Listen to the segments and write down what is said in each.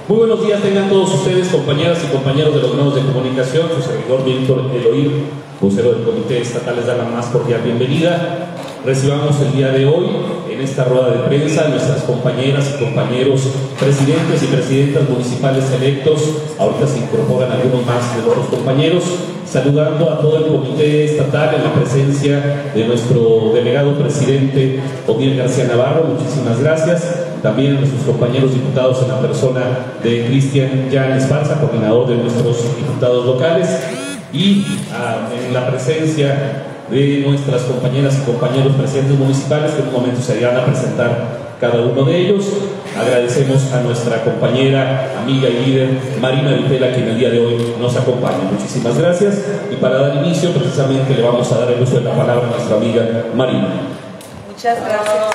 Muy buenos días tengan todos ustedes, compañeras y compañeros de los medios de comunicación. Su servidor Víctor Eloy, vocero del Comité Estatal, les da la más cordial bienvenida. Recibamos el día de hoy en esta rueda de prensa a nuestras compañeras y compañeros presidentes y presidentas municipales electos. Ahorita se incorporan algunos más de nuestros compañeros, saludando a todo el Comité Estatal en la presencia de nuestro delegado presidente Odiel García Navarro. Muchísimas gracias. También a nuestros compañeros diputados en la persona de Cristian Jan Esparza, coordinador de nuestros diputados locales, y en la presencia de nuestras compañeras y compañeros presidentes municipales, que en un momento se irán a presentar cada uno de ellos. Agradecemos a nuestra compañera, amiga y líder Marina Vitela, que en el día de hoy nos acompaña. Muchísimas gracias. Y para dar inicio, precisamente le vamos a dar el uso de la palabra a nuestra amiga Marina. Muchas gracias.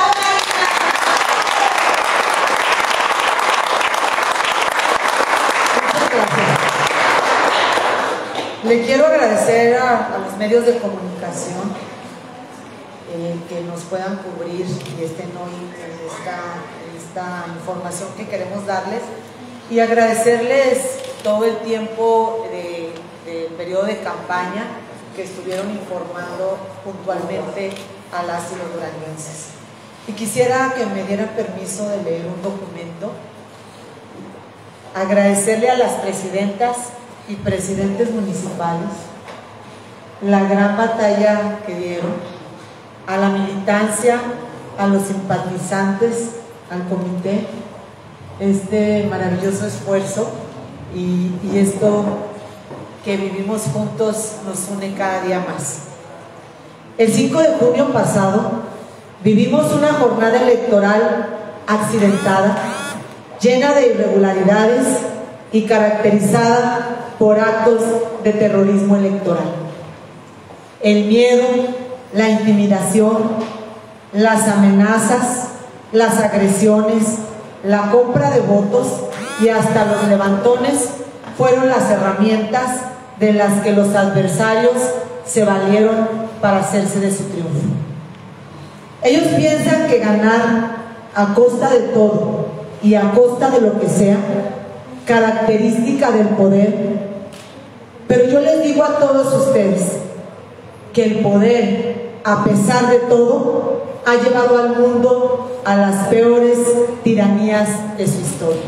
Le quiero agradecer a los medios de comunicación que nos puedan cubrir y estén hoy en esta información que queremos darles, y agradecerles todo el tiempo del periodo de campaña que estuvieron informando puntualmente a las y los duranguenses. Y quisiera que me dieran permiso de leer un documento. Agradecerle a las presidentas y presidentes municipales la gran batalla que dieron, a la militancia, a los simpatizantes, al comité, este maravilloso esfuerzo y esto que vivimos juntos nos une cada día más. El 5 de junio pasado vivimos una jornada electoral accidentada, llena de irregularidades y caracterizada por actos de terrorismo electoral. El miedo, la intimidación, las amenazas, las agresiones, la compra de votos y hasta los levantones fueron las herramientas de las que los adversarios se valieron para hacerse de su triunfo. Ellos piensan que ganar a costa de todo y a costa de lo que sea, característica del poder, pero yo les digo a todos ustedes que el poder, a pesar de todo, ha llevado al mundo a las peores tiranías de su historia.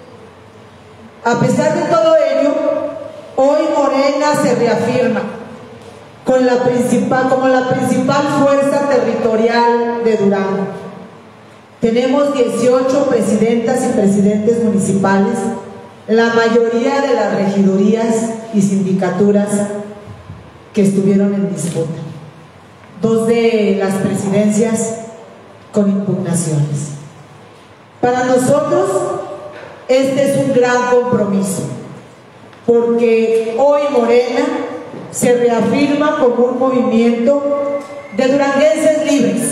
A pesar de todo ello, hoy Morena se reafirma como la principal fuerza territorial de Durango. Tenemos 18 presidentas y presidentes municipales, la mayoría de las regidurías y sindicaturas que estuvieron en disputa, 2 de las presidencias con impugnaciones. Para nosotros este es un gran compromiso, porque hoy Morena se reafirma como un movimiento de duranguenses libres,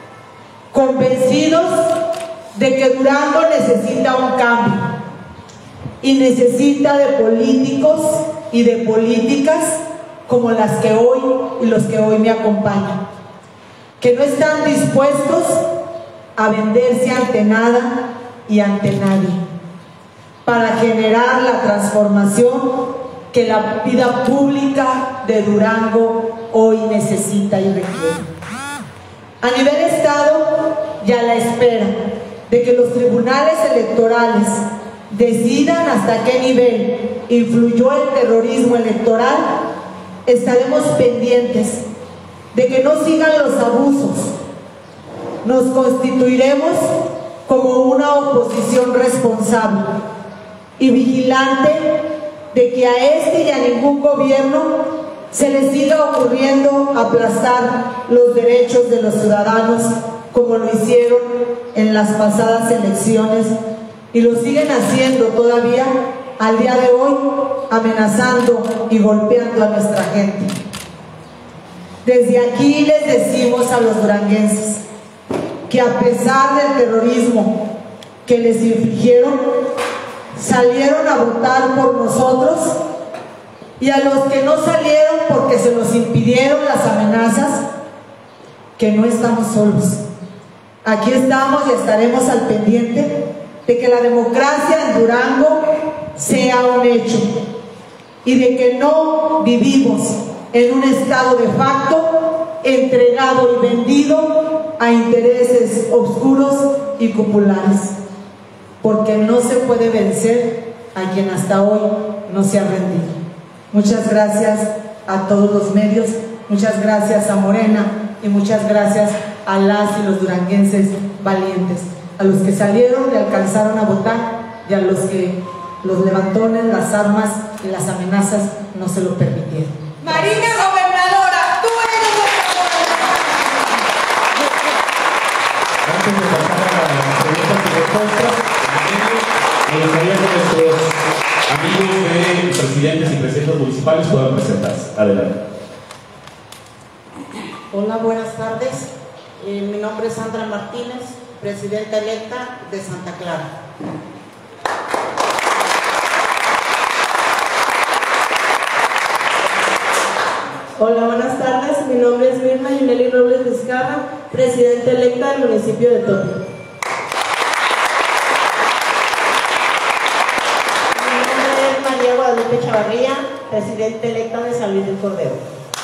convencidos de que Durango necesita un cambio y necesita de políticos y de políticas como las que hoy y los que hoy me acompañan, que no están dispuestos a venderse ante nada y ante nadie para generar la transformación que la vida pública de Durango hoy necesita y requiere. A nivel Estado, y a la espera de que los tribunales electorales decidan hasta qué nivel influyó el terrorismo electoral, estaremos pendientes de que no sigan los abusos. Nos constituiremos como una oposición responsable y vigilante de que a este y a ningún gobierno se les siga ocurriendo aplastar los derechos de los ciudadanos como lo hicieron en las pasadas elecciones y lo siguen haciendo todavía al día de hoy, amenazando y golpeando a nuestra gente. Desde aquí les decimos a los duranguenses que a pesar del terrorismo que les infligieron, salieron a votar por nosotros, y a los que no salieron porque se nos impidieron las amenazas, que no estamos solos. Aquí estamos y estaremos al pendiente de que la democracia en Durango sea un hecho y de que no vivimos en un estado de facto entregado y vendido a intereses oscuros y cupulares, porque no se puede vencer a quien hasta hoy no se ha rendido. Muchas gracias a todos los medios, muchas gracias a Morena y muchas gracias a las y los duranguenses valientes, a los que salieron y alcanzaron a votar y a los que los levantones, las armas y las amenazas no se lo permitieron. Marina gobernadora, tú eres Antes de pasar a las preguntas y respuestas, me gustaría que nuestros amigos de presidentes y presidentes municipales puedan presentarse. Adelante. Hola, buenas tardes. Mi nombre es Sandra Martínez, presidenta electa de Santa Clara. Hola, buenas tardes. Mi nombre es Mirna Yuneli Robles Vizcarra, presidenta electa del municipio de Topio. Mi nombre es María Guadalupe Chavarría, presidenta electa de San Luis del Cordero.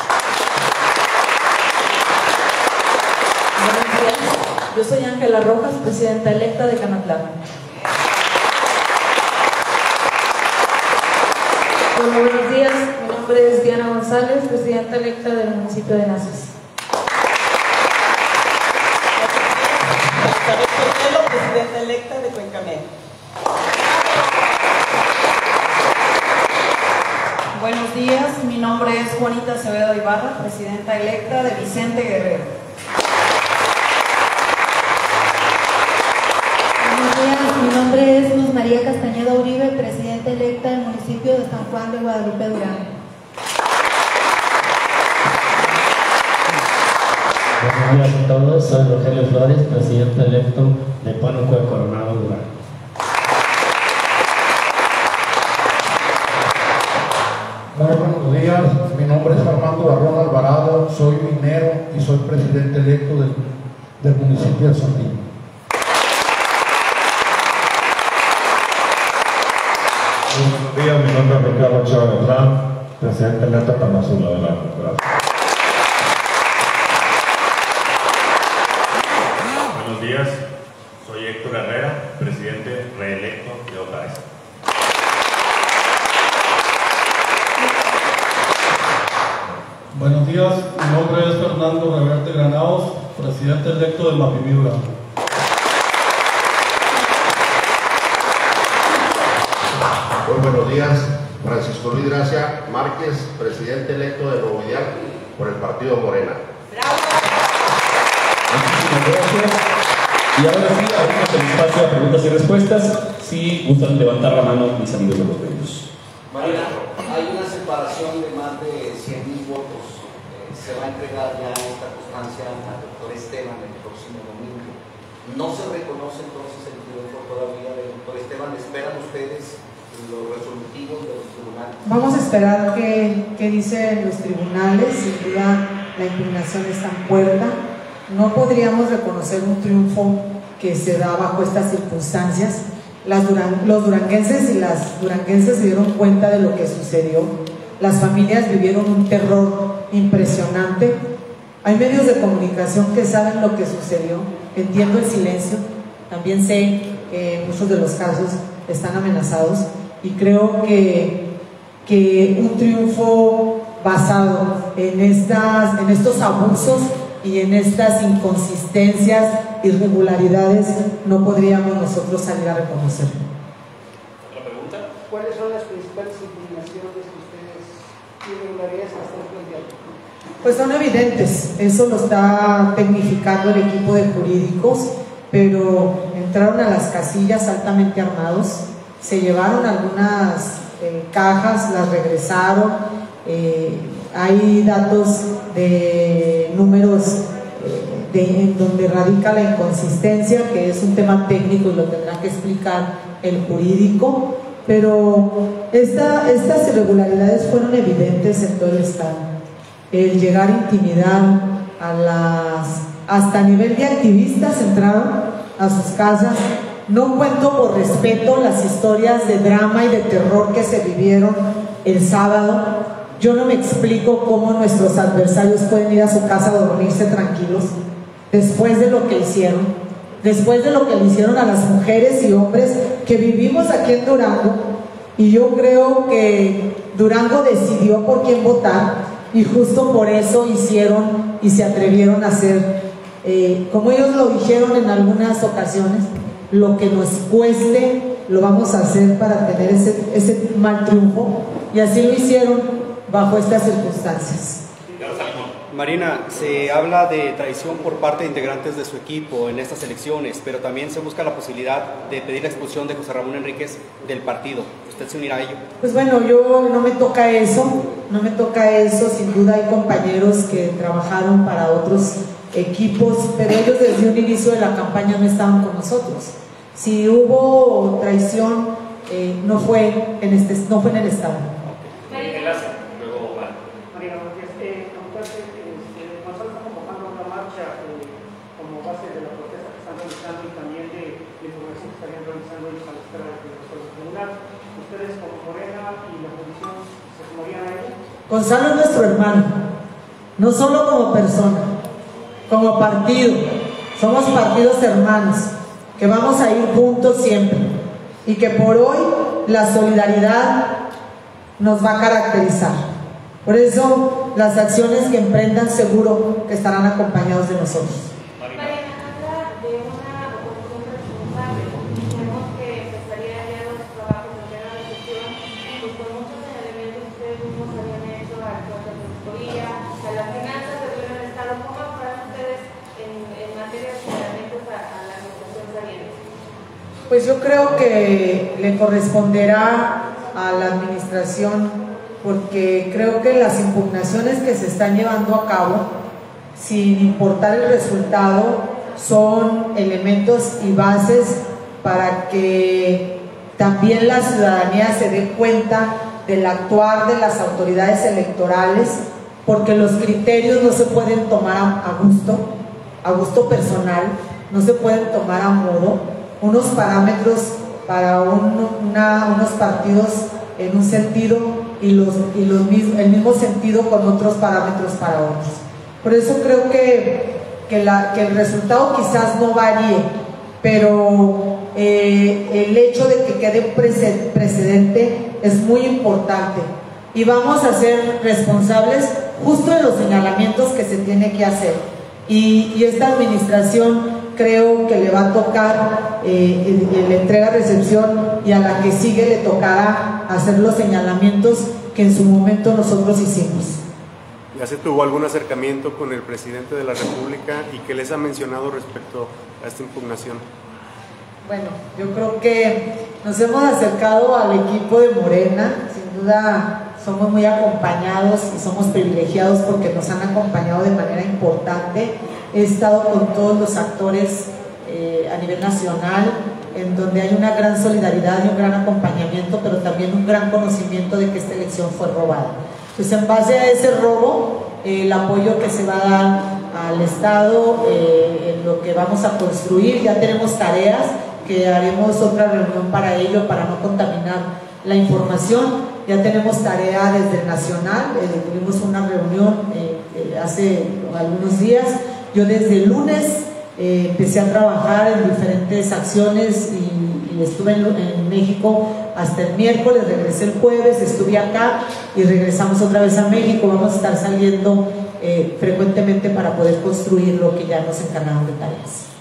Buenos días. Yo soy Ángela Rojas, presidenta electa de Canatlán. Hola, buenos días. Mi nombre es Diana González, presidenta electa del municipio de Nazas. Isabel Sotelo, presidenta electa de Cuencamén. Buenos días, mi nombre es Juanita Acevedo Ibarra, presidenta electa de Vicente Guerrero. Buenos días, mi nombre es Luz María Castañeda Uribe, presidenta electa del municipio de San Juan de Guadalupe, Durango. Buenos días a todos, soy Rogelio Flores, presidente electo de Pánuco de Coronado, Durango. Muy buenos días, mi nombre es Armando Barrón Alvarado, soy minero y soy presidente electo del municipio de Sandino. Buenos días, mi nombre es Ricardo Chávez Beltrán, presidente electo de Tamazula. Adelante, gracias. Buenos días, soy Héctor Herrera, presidente reelecto de OTAES. Buenos días, mi nombre es Fernando Reverte Granados, presidente electo de Mapimí, Durango. Muy buenos días, Francisco Luis Gracia Márquez, presidente electo de Nuevo Ideal por el partido Morena. Muchísimas gracias. Y ahora sí, abrimos el espacio a preguntas y respuestas. Si gustan levantar la mano, mis amigos de los medios. Marina, hay una separación de más de 100,000 votos. Se va a entregar ya esta constancia al doctor Esteban el próximo domingo. No se reconoce entonces el triunfo todavía del doctor Esteban. ¿Esperan ustedes los resolutivos de los tribunales? Vamos a esperar qué dicen los tribunales. Sin duda la impugnación está en puerta. No podríamos reconocer un triunfo que se da bajo estas circunstancias. Los duranguenses y las duranguenses se dieron cuenta de lo que sucedió. Las familias vivieron un terror impresionante. Hay medios de comunicación que saben lo que sucedió. Entiendo el silencio. También sé que muchos de los casos están amenazados y creo que un triunfo basado en estos abusos y en estas inconsistencias, irregularidades, no podríamos nosotros salir a reconocerlo. ¿Otra pregunta? ¿Cuáles son las principales impugnaciones que ustedes irregularidades que están planteando? Pues son evidentes, eso lo está tecnificando el equipo de jurídicos, pero entraron a las casillas altamente armados, se llevaron algunas cajas, las regresaron, hay datos de números en donde radica la inconsistencia, que es un tema técnico y lo tendrá que explicar el jurídico, pero estas irregularidades fueron evidentes en todo el estado. El llegar a intimidar hasta a nivel de activistas entraron a sus casas No cuento por respeto las historias de drama y de terror que se vivieron el sábado. Yo no me explico cómo nuestros adversarios pueden ir a su casa a dormirse tranquilos después de lo que hicieron, después de lo que le hicieron a las mujeres y hombres que vivimos aquí en Durango. Y yo creo que Durango decidió por quién votar y justo por eso hicieron y se atrevieron a hacer, como ellos lo dijeron en algunas ocasiones, lo que nos cueste lo vamos a hacer para tener ese mal triunfo, y así lo hicieron bajo estas circunstancias. Marina, se habla de traición por parte de integrantes de su equipo en estas elecciones, pero también se busca la posibilidad de pedir la expulsión de José Ramón Enríquez del partido. ¿Usted se unirá a ello? Pues bueno, yo no me toca eso, sin duda hay compañeros que trabajaron para otros equipos, pero ellos desde un inicio de la campaña no estaban con nosotros. Si hubo traición, no fue en el Estado. Gonzalo es nuestro hermano, no solo como persona, como partido. Somos partidos hermanos, que vamos a ir juntos siempre, y que por hoy la solidaridad nos va a caracterizar. Por eso las acciones que emprendan seguro que estarán acompañados de nosotros. Pues yo creo que le corresponderá a la administración, porque creo que las impugnaciones que se están llevando a cabo, sin importar el resultado, son elementos y bases para que también la ciudadanía se dé cuenta del actuar de las autoridades electorales, porque los criterios no se pueden tomar a gusto personal, no se pueden tomar a modo. Unos parámetros para unos partidos en un sentido y el mismo sentido con otros parámetros para otros. Por eso creo que el resultado quizás no varíe, pero el hecho de que quede precedente es muy importante, y vamos a ser responsables justo de los señalamientos que se tiene que hacer, y esta administración creo que le va a tocar la entrega-recepción, y a la que sigue le tocará hacer los señalamientos que en su momento nosotros hicimos. ¿Ya se tuvo algún acercamiento con el presidente de la República y qué les ha mencionado respecto a esta impugnación? Bueno, yo creo que nos hemos acercado al equipo de Morena, sin duda somos muy acompañados y somos privilegiados porque nos han acompañado de manera importante. He estado con todos los actores a nivel nacional, en donde hay una gran solidaridad y un gran acompañamiento, pero también un gran conocimiento de que esta elección fue robada. Pues en base a ese robo, el apoyo que se va a dar al Estado, en lo que vamos a construir, ya tenemos tareas, que haremos otra reunión para ello, para no contaminar la información. Ya tenemos tarea desde el Nacional, tuvimos una reunión hace algunos días. Yo desde el lunes empecé a trabajar en diferentes acciones y estuve en México hasta el miércoles, regresé el jueves, estuve acá y regresamos otra vez a México. Vamos a estar saliendo frecuentemente para poder construir lo que ya nos encargaron de tareas.